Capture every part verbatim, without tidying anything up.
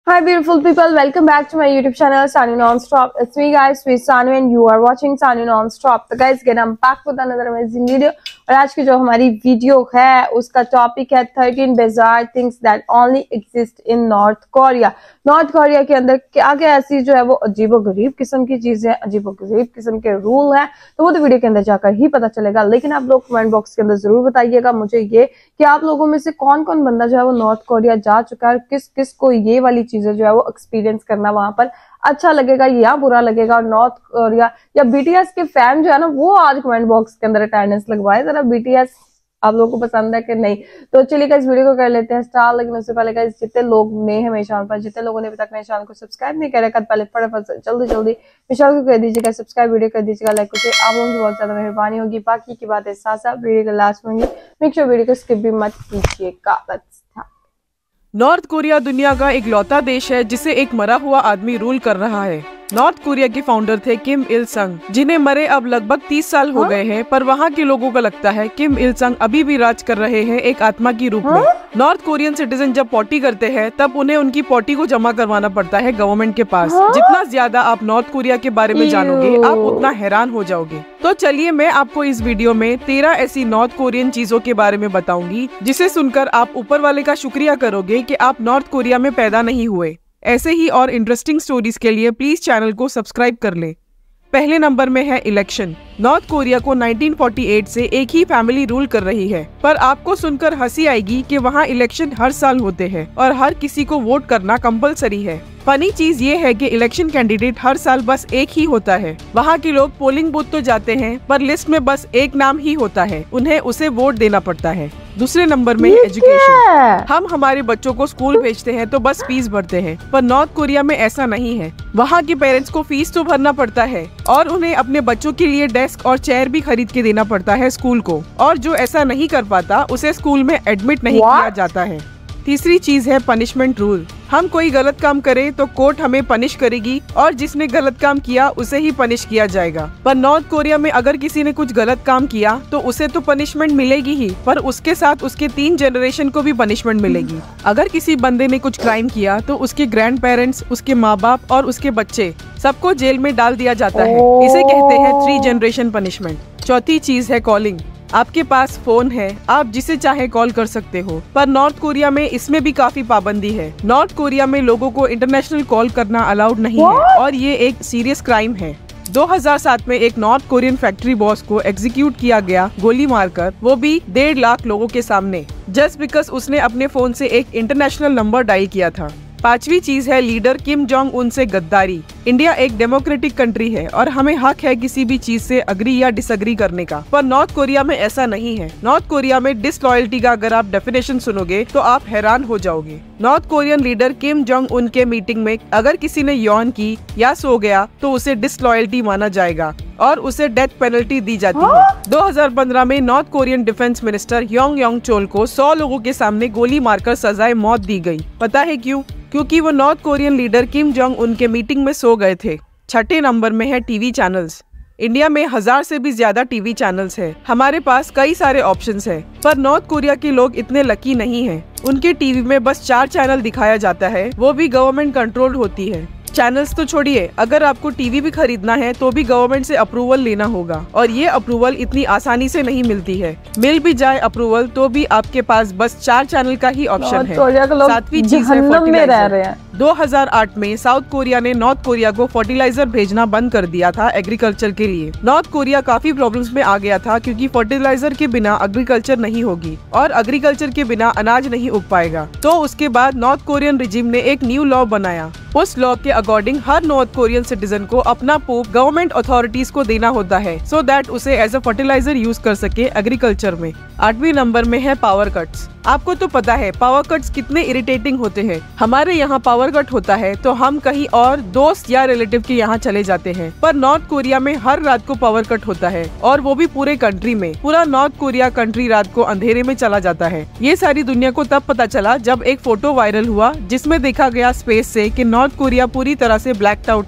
Hi beautiful people, welcome back to my YouTube channel Sanu Nonstop. It's me guys, with Sanu and you are watching Sanu Nonstop. तो guys again I'm back with another amazing video और आज की जो हमारी video है उसका topic है thirteen bizarre things that only exist in North Korea. North Korea के अंदर क्या क्या ऐसी जो है वो अजीबोगरीब किस्म की चीजें, अजीबोगरीब किस्म के रूल हैं, तो वो तो वीडियो के अंदर जाकर ही पता चलेगा। लेकिन आप लोग कमेंट बॉक्स के अंदर जरूर बताइएगा मुझे ये कि आप लोगों में से कौन कौन बंदा जो है वो नॉर्थ कोरिया जा चुका है और किस किस को ये वाली चीजें जो है वो एक्सपीरियंस करना वहां पर अच्छा लगेगा या बुरा लगेगा। और नॉर्थ कोरिया या बीटीएस के फैन जो है ना वो आज कमेंट बॉक्स के अंदर अटेंडेंस लगवाए जरा, बीटीएस आप लोगों को पसंद है कि नहीं। तो चलिए इस वीडियो को कर लेते हैं स्टार्ट। लेकिन उससे पहले गाइस जितने लोग नए हैं मेरे चैनल पर, जितने लोगों ने अभी तक मेरे चैनल को सब्सक्राइब नहीं करा, पहले फटाफट जल्दी जल्दी मेरे चैनल को कर दीजिएगा सब्सक्राइब, वीडियो कर दीजिएगा लाइक, कुछ आप लोगों की बहुत ज्यादा मेहरबानी होगी। बाकी की बात है साथ साथ वीडियो के लास्ट में होंगी, मेक श्योर वीडियो को स्किप भी मत कीजिएगा। नॉर्थ कोरिया दुनिया का एक लौता देश है जिसे एक मरा हुआ आदमी रूल कर रहा है। नॉर्थ कोरिया के फाउंडर थे किम इल संग, जिन्हें मरे अब लगभग तीस साल हो गए हैं, पर वहाँ के लोगों को लगता है किम इल संग अभी भी राज कर रहे हैं एक आत्मा की रूप में। नॉर्थ कोरियन सिटीजन जब पॉटी करते हैं तब उन्हें उनकी पॉटी को जमा करवाना पड़ता है गवर्नमेंट के पास। जितना ज्यादा आप नॉर्थ कोरिया के बारे में जानोगे आप उतना हैरान हो जाओगे। तो चलिए मैं आपको इस वीडियो में तेरह ऐसी नॉर्थ कोरियन चीजों के बारे में बताऊंगी जिसे सुनकर आप ऊपर वाले का शुक्रिया करोगे कि आप नॉर्थ कोरिया में पैदा नहीं हुए। ऐसे ही और इंटरेस्टिंग स्टोरीज के लिए प्लीज चैनल को सब्सक्राइब कर लें। पहले नंबर में है इलेक्शन। नॉर्थ कोरिया को नाइनटीन फोर्टी एट से एक ही फैमिली रूल कर रही है, पर आपको सुनकर हंसी आएगी कि वहाँ इलेक्शन हर साल होते हैं और हर किसी को वोट करना कंपलसरी है। फनी चीज ये है कि इलेक्शन कैंडिडेट हर साल बस एक ही होता है। वहाँ के लोग पोलिंग बूथ तो जाते हैं पर लिस्ट में बस एक नाम ही होता है, उन्हें उसे वोट देना पड़ता है। दूसरे नंबर में एजुकेशन। हम हमारे बच्चों को स्कूल भेजते हैं तो बस फीस भरते हैं, पर नॉर्थ कोरिया में ऐसा नहीं है। वहाँ के पेरेंट्स को फीस तो भरना पड़ता है और उन्हें अपने बच्चों के लिए डेस्क और चेयर भी खरीद के देना पड़ता है स्कूल को, और जो ऐसा नहीं कर पाता उसे स्कूल में एडमिट नहीं What? किया जाता है। तीसरी चीज है पनिशमेंट रूल। हम कोई गलत काम करें तो कोर्ट हमें पनिश करेगी और जिसने गलत काम किया उसे ही पनिश किया जाएगा। पर नॉर्थ कोरिया में अगर किसी ने कुछ गलत काम किया तो उसे तो पनिशमेंट मिलेगी ही, पर उसके साथ उसके तीन जनरेशन को भी पनिशमेंट मिलेगी। अगर किसी बंदे ने कुछ क्राइम किया तो उसके ग्रैंड पेरेंट्स, उसके माँ बाप और उसके बच्चे सबको जेल में डाल दिया जाता है। इसे कहते हैं थ्री जनरेशन पनिशमेंट। चौथी चीज है कॉलिंग। आपके पास फोन है, आप जिसे चाहे कॉल कर सकते हो, पर नॉर्थ कोरिया में इसमें भी काफी पाबंदी है। नॉर्थ कोरिया में लोगों को इंटरनेशनल कॉल करना अलाउड नहीं है और ये एक सीरियस क्राइम है। दो हज़ार सात में एक नॉर्थ कोरियन फैक्ट्री बॉस को एग्जीक्यूट किया गया गोली मारकर, वो भी डेढ़ लाख लोगों के सामने, जस्ट बिकॉज उसने अपने फोन से एक इंटरनेशनल नंबर डायल किया था। पांचवी चीज है लीडर किम जोंग उन से गद्दारी। इंडिया एक डेमोक्रेटिक कंट्री है और हमें हक है किसी भी चीज से अग्री या डिसअग्री करने का, पर नॉर्थ कोरिया में ऐसा नहीं है। नॉर्थ कोरिया में डिसलॉयल्टी का अगर आप डेफिनेशन सुनोगे तो आप हैरान हो जाओगे। North Korean leader Kim Jong Un के मीटिंग में अगर किसी ने यौन की या सो गया तो उसे डिसलॉयल्टी माना जाएगा और उसे डेथ पेनल्टी दी जाती है। दो हज़ार पंद्रह में North Korean defence minister Yong Yong Chol को सौ लोगों के सामने गोली मारकर सजाए मौत दी गई। पता है क्यों? क्योंकि वो North Korean leader Kim Jong Un के मीटिंग में सो गए थे। छठे नंबर में है टीवी चैनल्स। इंडिया में हजार से भी ज्यादा टीवी चैनल्स है, हमारे पास कई सारे ऑप्शंस है, पर नॉर्थ कोरिया के लोग इतने लकी नहीं हैं। उनके टीवी में बस चार चैनल दिखाया जाता है, वो भी गवर्नमेंट कंट्रोल होती है। चैनल्स तो छोड़िए, अगर आपको टीवी भी खरीदना है तो भी गवर्नमेंट से अप्रूवल लेना होगा और ये अप्रूवल इतनी आसानी से नहीं मिलती है। मिल भी जाए अप्रूवल तो भी आपके पास बस चार चैनल का ही ऑप्शन है। सातवीं चीज है फर्टिलाइजर। दो हज़ार आठ में साउथ कोरिया ने नॉर्थ कोरिया को फर्टिलाइजर भेजना बंद कर दिया था एग्रीकल्चर के लिए। नॉर्थ कोरिया काफी प्रॉब्लम्स में आ गया था क्योंकि फर्टिलाइजर के बिना एग्रीकल्चर नहीं होगी और एग्रीकल्चर के बिना अनाज नहीं उग पाएगा। तो उसके बाद नॉर्थ कोरियन रिजिम ने एक न्यू लॉ बनाया। उस लॉ के अकॉर्डिंग हर नॉर्थ कोरियन सिटीजन को अपना पोप गवर्नमेंट अथॉरिटीज को देना होता है, सो दैट उसे एज अ फर्टिलाइजर यूज कर सके एग्रीकल्चर में। आठवीं नंबर में है पावर कट्स। आपको तो पता है पावर कट्स कितने इरिटेटिंग होते हैं। हमारे यहाँ पावर कट होता है तो हम कहीं और दोस्त या रिलेटिव के यहाँ चले जाते हैं, पर नॉर्थ कोरिया में हर रात को पावर कट होता है और वो भी पूरे कंट्री में। पूरा नॉर्थ कोरिया कंट्री रात को अंधेरे में चला जाता है। ये सारी दुनिया को तब पता चला जब एक फोटो वायरल हुआ जिसमें देखा गया स्पेस से कि नॉर्थ कोरिया पूरी तरह से ब्लैक्ड आउट है।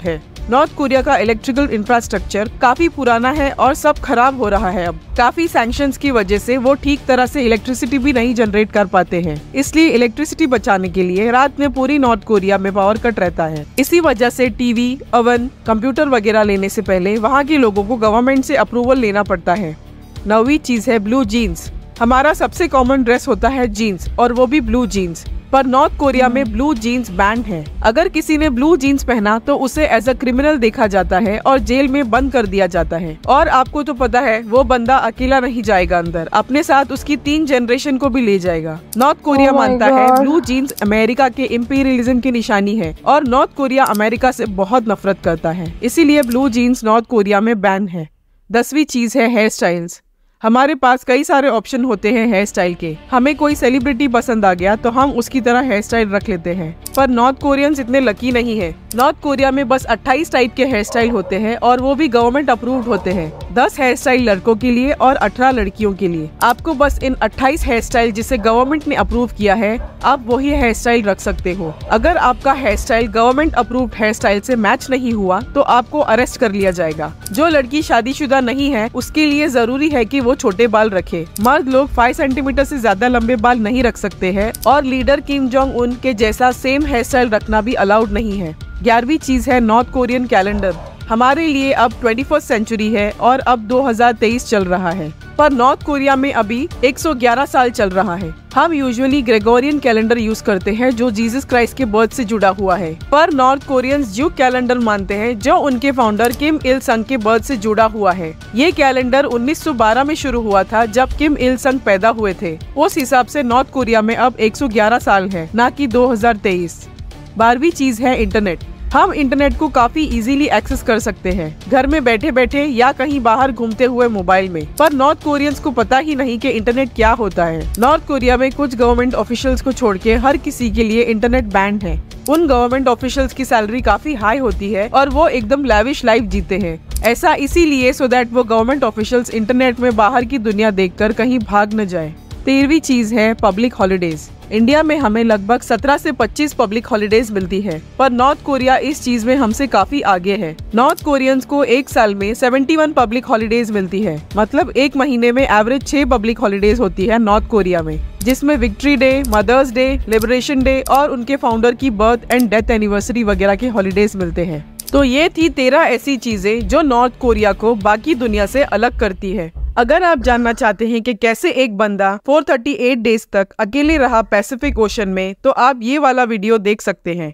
नॉर्थ कोरिया का इलेक्ट्रिकल इंफ्रास्ट्रक्चर काफी पुराना है और सब खराब हो रहा है। अब काफी सैंक्शंस की वजह से वो ठीक तरह से इलेक्ट्रिसिटी भी नहीं जनरेट कर पाते हैं। इसलिए इलेक्ट्रिसिटी बचाने के लिए रात में पूरी नॉर्थ कोरिया में पावर कट रहता है। इसी वजह से टीवी, ओवन, कंप्यूटर वगैरह लेने से पहले वहाँ के लोगों को गवर्नमेंट से अप्रूवल लेना पड़ता है। नौवीं चीज है ब्लू जीन्स। हमारा सबसे कॉमन ड्रेस होता है जीन्स, और वो भी ब्लू जीन्स। पर नॉर्थ कोरिया में ब्लू जीन्स बैन है। अगर किसी ने ब्लू जीन्स पहना तो उसे एज अ क्रिमिनल देखा जाता है और जेल में बंद कर दिया जाता है। और आपको तो पता है वो बंदा अकेला नहीं जाएगा अंदर, अपने साथ उसकी तीन जनरेशन को भी ले जाएगा। नॉर्थ कोरिया oh मानता है ब्लू जीन्स अमेरिका के इंपीरियलिज्म की निशानी है और नॉर्थ कोरिया अमेरिका से बहुत नफरत करता है, इसीलिए ब्लू जीन्स नॉर्थ कोरिया में बैन है। दसवीं चीज है हेयर स्टाइल्स। हमारे पास कई सारे ऑप्शन होते हैं हेयर स्टाइल के। हमें कोई सेलिब्रिटी पसंद आ गया तो हम उसकी तरह हेयर स्टाइल रख लेते हैं, पर नॉर्थ कोरियंस इतने लकी नहीं है। नॉर्थ कोरिया में बस अट्ठाईस टाइप के हेयर स्टाइल होते हैं और वो भी गवर्नमेंट अप्रूव्ड होते हैं। दस हेयर स्टाइल लड़कों के लिए और अठारह लड़कियों के लिए। आपको बस इन अट्ठाईस हेयर स्टाइल जिसे गवर्नमेंट ने अप्रूव किया है, आप वही हेयर स्टाइल रख सकते हो। अगर आपका hair style government approved hair style से मैच नहीं हुआ तो आपको अरेस्ट कर लिया जाएगा। जो लड़की शादीशुदा नहीं है उसके लिए जरूरी है कि वो छोटे बाल रखे। मर्द लोग पाँच सेंटीमीटर से ज्यादा लंबे बाल नहीं रख सकते हैं और लीडर किम जोंग उन के जैसा सेम हेयर स्टाइल रखना भी अलाउड नहीं है। ग्यारहवीं चीज है नॉर्थ कोरियन कैलेंडर। हमारे लिए अब ट्वेंटी फर्स्ट सेंचुरी है और अब दो हज़ार तेईस चल रहा है, पर नॉर्थ कोरिया में अभी एक सौ ग्यारह साल चल रहा है। हम यूजुअली ग्रेगोरियन कैलेंडर यूज करते हैं जो जीसस क्राइस्ट के बर्थ से जुड़ा हुआ है, पर नॉर्थ कोरियंस ज्यू कैलेंडर मानते हैं जो उनके फाउंडर किम इल संग के बर्थ से जुड़ा हुआ है। ये कैलेंडर उन्नीस सौ बारह में शुरू हुआ था जब किम इल संग पैदा हुए थे। उस हिसाब से नॉर्थ कोरिया में अब एक सौ ग्यारह साल है, न कि दो हज़ार तेईस। बारहवीं चीज है इंटरनेट। हम इंटरनेट को काफी इजीली एक्सेस कर सकते हैं, घर में बैठे बैठे या कहीं बाहर घूमते हुए मोबाइल में। पर नॉर्थ कोरियंस को पता ही नहीं कि इंटरनेट क्या होता है। नॉर्थ कोरिया में कुछ गवर्नमेंट ऑफिशियल्स को छोड़ के हर किसी के लिए इंटरनेट बैन है। उन गवर्नमेंट ऑफिशियल्स की सैलरी काफी हाई होती है और वो एकदम लैविश लाइफ जीते हैं। ऐसा इसीलिए सो दैट वो गवर्नमेंट ऑफिशियल्स इंटरनेट में बाहर की दुनिया देखकर कहीं भाग न जाए। तेरहवीं चीज है पब्लिक हॉलीडेज। इंडिया में हमें लगभग सत्रह से पच्चीस पब्लिक हॉलीडेज मिलती है, पर नॉर्थ कोरिया इस चीज में हमसे काफी आगे है। नॉर्थ कोरियंस को एक साल में इकहत्तर पब्लिक हॉलीडेज मिलती है, मतलब एक महीने में एवरेज छह पब्लिक हॉलीडेज होती है नॉर्थ कोरिया में, जिसमें victory day, mother's day, liberation day और उनके फाउंडर की बर्थ एंड डेथ एनिवर्सरी वगैरह के हॉलीडेज मिलते हैं। तो ये थी तेरह ऐसी चीजें जो नॉर्थ कोरिया को बाकी दुनिया से अलग करती है। अगर आप जानना चाहते हैं कि कैसे एक बंदा चार सौ अड़तीस डेज तक अकेले रहा पैसिफिक ओशन में, तो आप ये वाला वीडियो देख सकते हैं।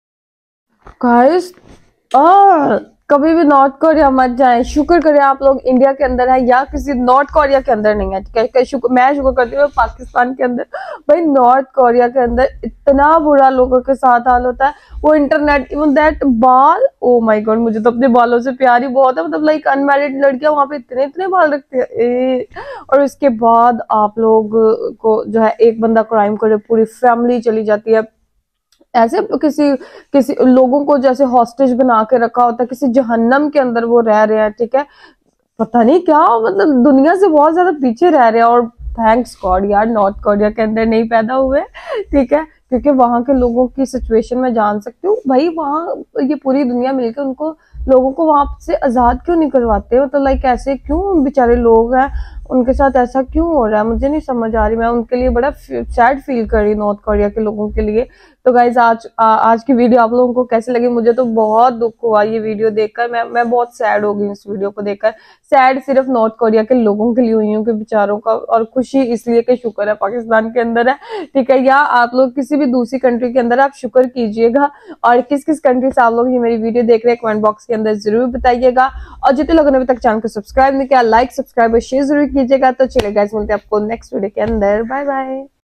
गाइस, आ, कभी भी नॉर्थ कोरिया मत जाएं। शुक्र करें आप लोग इंडिया के अंदर है या किसी नॉर्थ कोरिया के अंदर नहीं है, ठीक है। शुक्र, मैं शुक्र करती हूँ पाकिस्तान के अंदर। भाई नॉर्थ कोरिया के अंदर इतना बुरा लोगों के साथ हाल होता है। वो इंटरनेट, इवन दैट बाल, ओ माय गॉड, मुझे तो अपने बालों से प्यार ही बहुत है। मतलब लाइक अनमैरिड लड़कियां वहां पे इतने इतने बाल रखती है। और उसके बाद आप लोग को जो है एक बंदा क्राइम करे, पूरी फैमिली चली जाती है। ऐसे किसी किसी लोगों को जैसे हॉस्टेज बना के रखा होता है, किसी जहन्नम के अंदर वो रह रहे हैं, ठीक है। पता नहीं क्या, मतलब दुनिया से बहुत ज्यादा पीछे रह रहे हैं। और थैंक्स गॉड यार नॉर्थ कोरिया के अंदर नहीं पैदा हुए, ठीक है, क्योंकि वहां के लोगों की सिचुएशन में जान सकती हूँ। भाई वहां ये पूरी दुनिया मिलकर उनको लोगों को वहां से आजाद क्यों नहीं करवाते? मतलब लाइक ऐसे क्यों बेचारे लोग हैं, उनके साथ ऐसा क्यों हो रहा है, मुझे नहीं समझ आ रही। मैं उनके लिए बड़ा सैड फील कर रही नॉर्थ कोरिया के लोगों के लिए। तो गाइज आज आ, आज की वीडियो आप लोगों को कैसी लगी? मुझे तो बहुत दुख हुआ ये वीडियो देखकर। मैं मैं बहुत सैड हो गई इस वीडियो को देखकर। सैड सिर्फ नॉर्थ कोरिया के लोगों के लिए हुई हूँ कि बेचारों का, और खुशी इसलिए कि शुक्र है पाकिस्तान के अंदर है, ठीक है। या आप लोग किसी भी दूसरी कंट्री के अंदर आप शुक्र कीजिएगा। और किस किस कंट्री से आप लोग ये मेरी वीडियो देख रहे हैं कमेंट बॉक्स के अंदर जरूर बताइएगा। और जितने लोगों ने अभी तक चैनल को सब्सक्राइब नहीं किया, लाइक सब्सक्राइब और शेयर जरूर कीजिएगा। तो चलिए गाइस, मिलते हैं आपको नेक्स्ट वीडियो के अंदर। Bye bye.